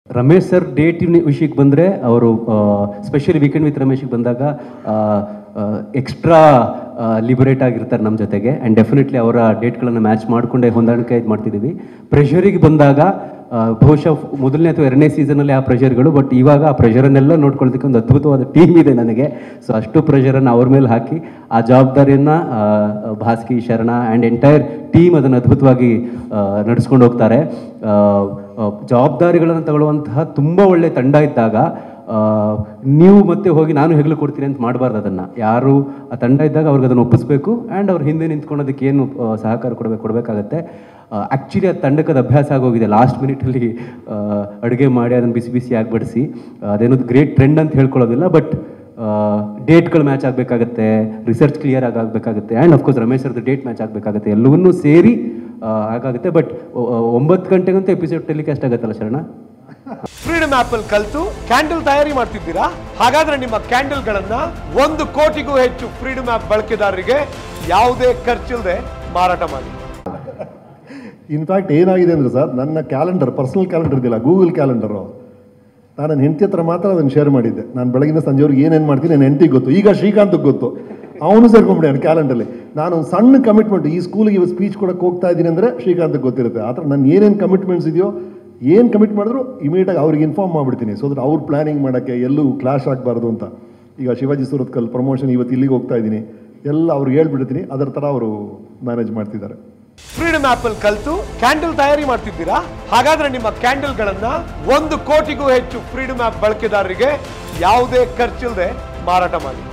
Ramesh sir date ವಿಷಯಕ್ಕೆ ಬಂದರೆ ಅವರು ಸ್ಪೆಷಲಿ ವೀಕೆಂಡ್ ವಿತ್ ರಮೇಶಿಗೆ ಬಂದಾಗ ಎಕ್ಸ್ಟ್ರಾ ಲಿಬರೇಟ್ ಆಗಿರ್ತಾರೆ ನಮ್ಮ ಜೊತೆಗೆ. ಆ್ಯಂಡ್ ಡೆಫಿನೆಟ್ಲಿ ಅವರ ಡೇಟ್ಗಳನ್ನು ಮ್ಯಾಚ್ ಮಾಡಿಕೊಂಡೇ ಹೊಂದಾಣಿಕೆ ಇದು ಮಾಡ್ತಿದ್ದೀವಿ. ಪ್ರೆಷರಿಗೆ ಬಂದಾಗ ಬಹುಶಃ ಮೊದಲನೇ ಅಥವಾ ಎರಡನೇ ಸೀಸನಲ್ಲಿ ಆ ಪ್ರೆಷರ್ಗಳು, ಬಟ್ ಇವಾಗ ಆ ಪ್ರೆಷರನ್ನೆಲ್ಲ ನೋಡ್ಕೊಳ್ಳೋದಕ್ಕೆ ಒಂದು ಅದ್ಭುತವಾದ ಟೀಮ್ ಇದೆ ನನಗೆ. ಸೊ ಅಷ್ಟು ಪ್ರೆಷರನ್ನು ಅವ್ರ ಮೇಲೆ ಹಾಕಿ ಆ ಜವಾಬ್ದಾರಿಯನ್ನು ಭಾಸ್ಕಿ, ಶರಣ ಆ್ಯಂಡ್ ಎಂಟೈರ್ ಟೀಮ್ ಅದನ್ನು ಅದ್ಭುತವಾಗಿ ನಡೆಸ್ಕೊಂಡು ಹೋಗ್ತಾರೆ. ಜವಾಬ್ದಾರಿಗಳನ್ನು ತಗೊಳ್ಳುವಂತಹ ತುಂಬ ಒಳ್ಳೆಯ ತಂಡ ಇದ್ದಾಗ ನೀವು ಮತ್ತೆ ಹೋಗಿ ನಾನು ಹೆಗಲು ಕೊಡ್ತೀನಿ ಅಂತ ಮಾಡಬಾರ್ದು. ಅದನ್ನು ಯಾರು ಆ ತಂಡ ಇದ್ದಾಗ ಅವ್ರಿಗೆ ಅದನ್ನು ಒಪ್ಪಿಸ್ಬೇಕು ಆ್ಯಂಡ್ ಅವ್ರ ಹಿಂದೆ ನಿಂತ್ಕೊಳ್ಳೋದಕ್ಕೆ ಏನು ಸಹಕಾರ ಕೊಡಬೇಕಾಗತ್ತೆ. ಆ್ಯಕ್ಚುಲಿ ಆ ತಂಡಕ್ಕದ ಅಭ್ಯಾಸ ಆಗೋಗಿದೆ. ಲಾಸ್ಟ್ ಮಿನಿಟಲ್ಲಿ ಅಡುಗೆ ಮಾಡಿ ಅದನ್ನು ಬಿಸಿ ಬಿಸಿ ಆಗಿಬಿಡಿಸಿ ಅದೇನೋದು ಗ್ರೇಟ್ ಟ್ರೆಂಡ್ ಅಂತ ಹೇಳ್ಕೊಳ್ಳೋದಿಲ್ಲ, ಬಟ್ ಡೇಟ್ಗಳು ಮ್ಯಾಚ್ ಆಗಬೇಕಾಗತ್ತೆ, ರಿಸರ್ಚ್ ಕ್ಲಿಯರ್ ಆಗಬೇಕಾಗುತ್ತೆ ಆ್ಯಂಡ್ ಅಫ್ಕೋರ್ಸ್ ರಮೇಶ್ ಅವ್ರದ್ದು ಡೇಟ್ ಮ್ಯಾಚ್ ಆಗಬೇಕಾಗುತ್ತೆ. ಎಲ್ಲವನ್ನೂ ಸೇರಿ ಆಗುತ್ತೆ. ಬಟ್ 9 ಗಂಟೆಗಂತೂ ಎಪಿಸೋಡ್ ಟೆಲಿಕಾಸ್ಟ್ ಆಗುತ್ತಲ್ಲ ಶರಣ? ಫ್ರೀಡಮ್ ಆಪ್ ಅಲ್ಲಿ ಕಲಿತು ಕ್ಯಾಂಡಲ್ ತಯಾರಿ ಮಾಡ್ತಿದ್ದೀರಾ? ಹಾಗಾದ್ರೆ ನಿಮ್ಮ ಕ್ಯಾಂಡಲ್ ಗಳನ್ನ 1 ಕೋಟಿಗೂ ಹೆಚ್ಚು ಫ್ರೀಡಮ್ ಆಪ್ ಬಳಕೆದಾರರಿಗೆ ಯಾವುದೇ ಖರ್ಚಿಲ್ಲದೆ ಮಾರಾಟ ಮಾಡಿ. ಇನ್ಫ್ಯಾಕ್ಟ್ ಏನಾಗಿದೆ ಅಂದರೆ ಸರ್, ನನ್ನ ಕ್ಯಾಲೆಂಡರ್, ಪರ್ಸನಲ್ ಕ್ಯಾಲೆಂಡರ್ ಇದೆಯಲ್ಲ, ಗೂಗಲ್ ಕ್ಯಾಲೆಂಡರು, ನಾನು ನನ್ನ ಹೆಂಡತಿ ಹತ್ರ ಮಾತ್ರ ಅದನ್ನು ಶೇರ್ ಮಾಡಿದ್ದೆ. ನಾನು ಬೆಳಗಿನ ಸಂಜೆವ್ರಿಗೆ ಏನೇನು ಮಾಡ್ತೀನಿ ನನ್ನ ಹೆಂಡತಿಗೆ ಗೊತ್ತು. ಈಗ ಶ್ರೀಕಾಂತ್ಗೆ ಗೊತ್ತು, ಅವನು ಸೇರ್ಕೊಂಡ್ಬಿಡಿ ನನ್ನ ಕ್ಯಾಲೆಂಡರಲ್ಲಿ. ನಾನು ಒಂದು ಸಣ್ಣ ಕಮಿಟ್ಮೆಂಟ್, ಈ ಸ್ಕೂಲಿಗೆ ಇವತ್ತು ಸ್ಪೀಚ್ ಕೊಡೋಕೆ ಹೋಗ್ತಾ ಇದ್ದೀನಿ ಅಂದರೆ ಶ್ರೀಕಾಂತ್ಗೆ ಗೊತ್ತಿರುತ್ತೆ. ಆ ಥರ ನನ್ನ ಏನೇನು ಕಮಿಟ್ಮೆಂಟ್ಸ್ ಇದೆಯೋ, ಏನು ಕಮಿಟ್ ಮಾಡಿದ್ರು ಇಮಿಡಿಯೇಟಾಗಿ ಅವ್ರಿಗೆ ಇನ್ಫಾರ್ಮ್ ಮಾಡಿಬಿಡ್ತೀನಿ. ಸೊ ದಟ್ ಅವ್ರು ಪ್ಲ್ಯಾನಿಂಗ್ ಮಾಡೋಕ್ಕೆ ಎಲ್ಲೂ ಕ್ಲಾಶ್ ಆಗಬಾರ್ದು ಅಂತ. ಈಗ ಶಿವಾಜಿ ಸುರತ್ಕಲ್ ಪ್ರಮೋಷನ್ ಇವತ್ತು ಇಲ್ಲಿಗೆ ಹೋಗ್ತಾ ಇದ್ದೀನಿ, ಎಲ್ಲ ಅವ್ರಿಗೆ ಹೇಳ್ಬಿಡ್ತೀನಿ. ಅದರ ಥರ ಅವರು ಮ್ಯಾನೇಜ್ ಮಾಡ್ತಿದ್ದಾರೆ. ಫ್ರೀಡಮ್ ಆಪ್ ಅಲ್ಲಿ ಕಲಿತು ಕ್ಯಾಂಡಲ್ ತಯಾರಿ ಮಾಡ್ತಿದ್ದೀರಾ? ಹಾಗಾದ್ರೆ ನಿಮ್ಮ ಕ್ಯಾಂಡಲ್ ಗಳನ್ನ 1 ಕೋಟಿಗೂ ಹೆಚ್ಚು ಫ್ರೀಡಮ್ ಆಪ್ ಬಳಕೆದಾರರಿಗೆ ಯಾವುದೇ ಖರ್ಚಿಲ್ಲದೆ ಮಾರಾಟ ಮಾಡಿ.